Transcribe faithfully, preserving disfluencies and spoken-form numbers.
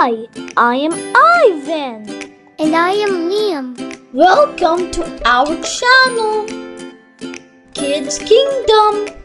Hi, I am Ivan. And I am Liam. Welcome to our channel, Kids Kingdom.